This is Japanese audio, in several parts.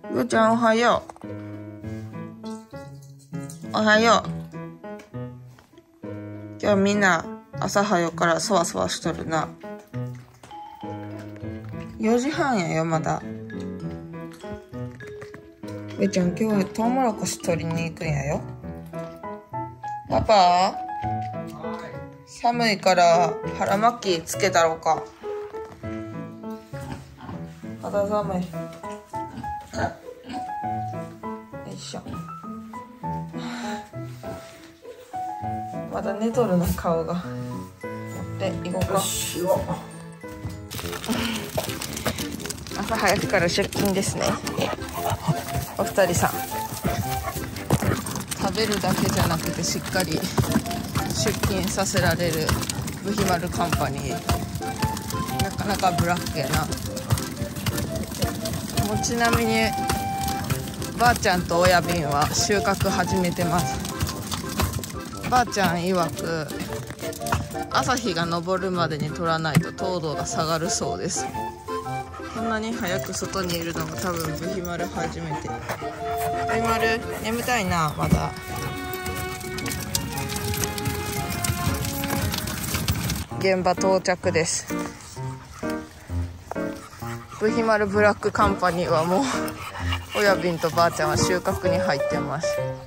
ぐーちゃんおはよう。おはよう。今日みんな朝早からそわそわしとるな。4時半やよまだ。ぐーちゃん今日はトウモロコシ取りに行くんやよ。パパ、寒いから腹巻きつけたろうか。肌寒い。よいしょ。まだ寝とるな顔が。持って行こうか。朝早くから出勤ですね。お二人さん。食べるだけじゃなくてしっかり出勤させられるブヒマルカンパニー。なかなかブラックやな。もうちなみにばあちゃんと親瓶は収穫始めてます。ばあちゃん曰く朝日が昇るまでに取らないと糖度が下がるそうです。こんなに早く外にいるのも多分ブヒマル初めて。ブヒマル眠たいな。まだ現場到着です。ブヒマルブラックカンパニーはもう親瓶とばあちゃんは収穫に入ってます。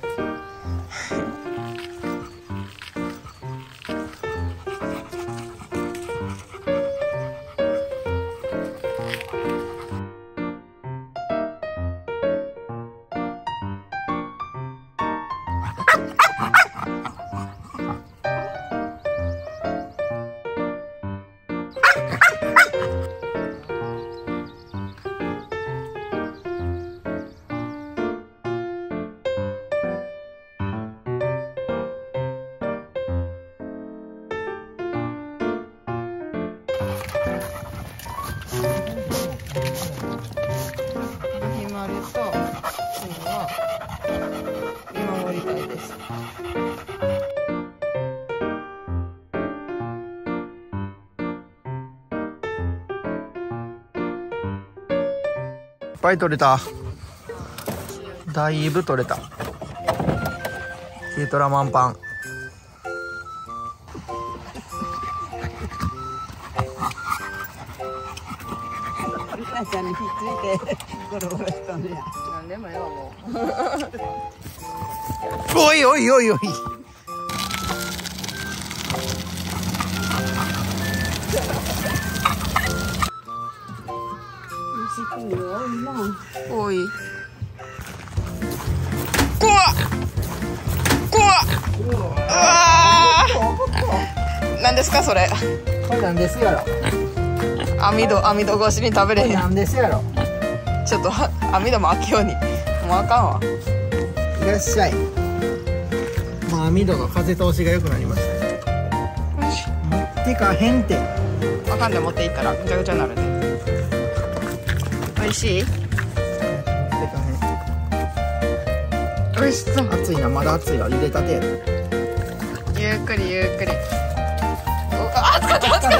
ブヒマルと次は見守りたいです。 いっぱい取れた。だいぶ取れた。軽トラ満帆。 ちゃんにひっついてゴロゴロしとんねや。 なんでもよもう。 おいおいおいおい。 多い。こわこわ。うわー。何ですかそれ。 これなんですやろ。 網戸越しに食べれへん。 なんですやろ。 ちょっと網戸も開けように。もうあかんわ。 いらっしゃい。まあ網戸が風通しが良くなりましたね。持ってかへんて。 あかんで持っていったらぐちゃぐちゃになるで。おいしい？ 持ってかへん。 おいしそう。 熱いな、まだ熱いわ。入れたてやで。 ゆっくりゆっくり。あ、熱かった熱かった。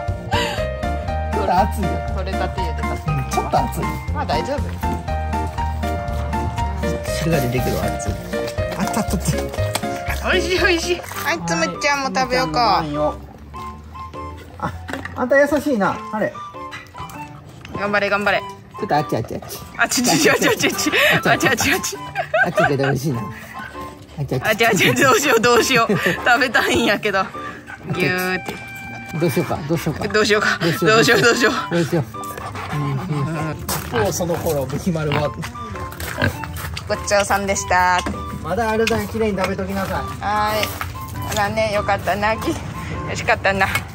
これ熱いよ。 取れたて言うてた。 ちょっと熱い。 まあ大丈夫。 汁が出てくるわ、熱い。あったったった。 おいしいおいしい。はい、つむちゃんも食べようか。 あんた優しいな。あれ。 頑張れ頑張れ。 ちょっとあっちあっちあっち。 あちちちあちあちあちあちあちあち。 あっちけど美味しいな。あっちあっち。 あちあちどうしようどうしよう。食べたいんやけど。ぎゅーって。 どうしようかどうしようか。 どうしようか。どうしようどうしよう。 どうしよう。もうその頃ブヒマルはごちそうさんでした。 まだあるだけ綺麗に食べときなさい。 はい。ほらねよかったな。美味しかったな。